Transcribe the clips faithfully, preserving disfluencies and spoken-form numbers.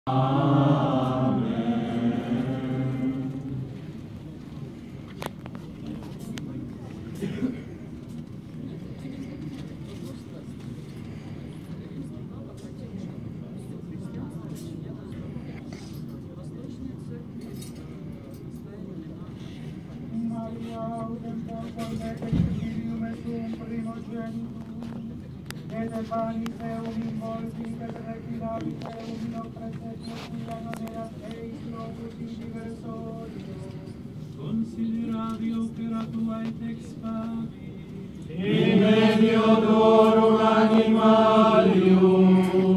Consideravi opera tua et expavi, in medio dorum animalium.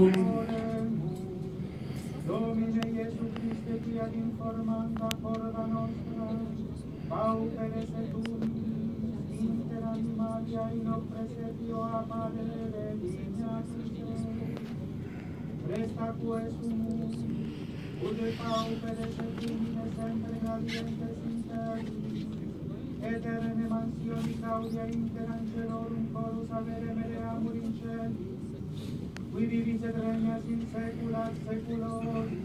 Domine Iesu Christe, quia informando corda nostra, paupere setum, inter animalia in oppressetio a padere lineage, resta quae sumus, ude paupere setum in sempre galientes interni, eterne mansioni caudia inter angelorum chorus avere mereamur in celis, qui vivis et regnas in saecula saeculorum.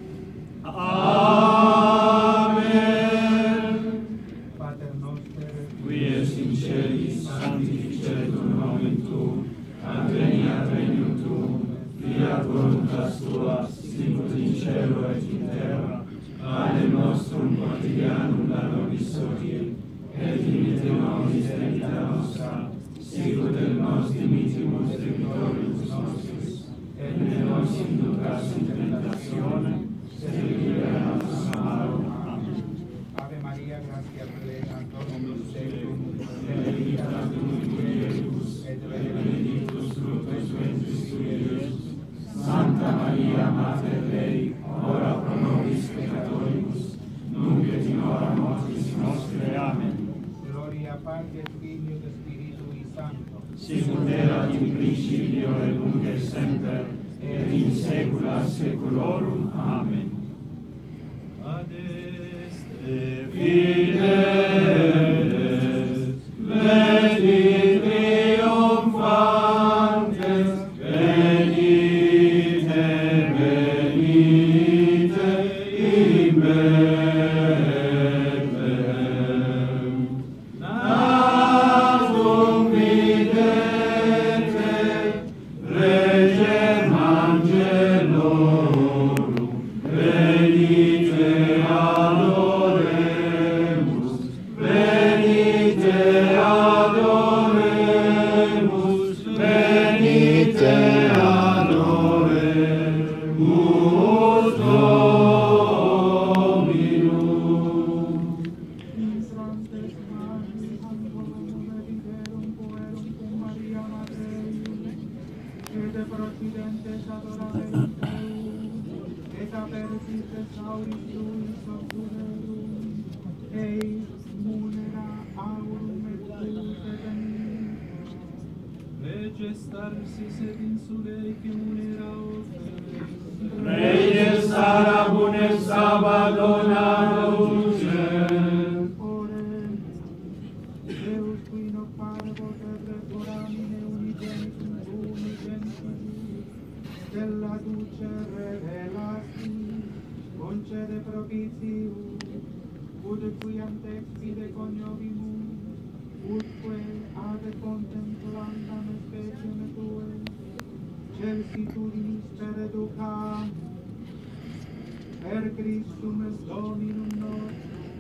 Amen. Pater noster, Qui es in celis, sanctificetur nomen tuum, adveniat regnum tuum, fiat voluntas tua, sicut in cielo et in terra. Panem nostrum quotidianum da nobis hodie, et dimitte nobis debita nostra, sicut et nos dimittimus debitoribus nostris, et ne nos inducas in tentationem, sed libera nos a malo. Amen. Ave Maria, gratia plena, Dominus tecum, Benedicta tu in mulieribus, et benedictus fructus ventris tui, Iesus. Santa Maria, Mater Dei, ora pro nobis peccatoribus, nunc et in hora mortis nostre. Amen. Gloria Patri et Filio et Spiritui Sancto. Sicut erat in principio et nunc et semper, et in saecula saeculorum. Amen. ad est Fideles, venit triumphantes, venite, venite in Bethlehem. Natum videte, regem angelorum, venite adoremus, venite adoremus, venite adoremus Dominum. Instrantes magis angelum mediterum puerum cum Maria Mater Dei, et procidentes adoraverum Deum, et apertis thesauris tuis obscurerum, eis munera aurum et pulsetem. leges starsis et insulae que munera ofere, Reyes arabunes abandonados, Orem, Deus qui noc parvo terre foramine unigenitum tuum gentilis, stella duce revelati, concede propitium, ut quiam te expide coniovimus, utque ad contemplandam speciem tue, celsitudinis perducam, per Christum est Dominum nostrum.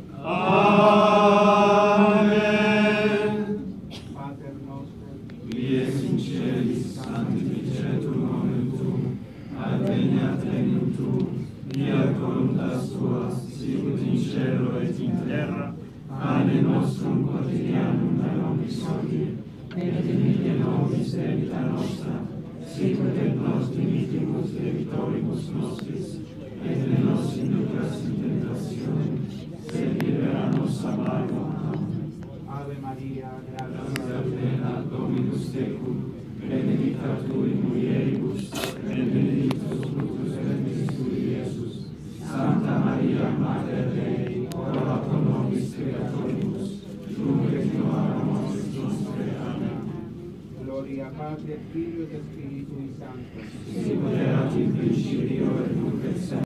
Amen. Pater noster, Qui es in celis, sanctificetur nomen tuum, adveniat regnum tuum, fiat voluntas tua, sicut in cielo et in terra. Panem nostrum quotidianum da nobis hodie, et dimitte nobis debita nostra, sicut et nos dimittimus debitoribus nostris, et ne nos inducas in tentationem, sed libera nos a malo. Amen. Ave Maria, Gratia gratia plena, Dominus tecum, benedicta tu in mulieribus, et benedictus fructus ventris tui, Iesus. Santa Maria, Mater Dei, ora pro nobis peccatoribus, nunc et in hora mortis nostre. Amen. Gloria Patri et Filio et Spiritui Sancto. Sicut erat in principio et nunc et semper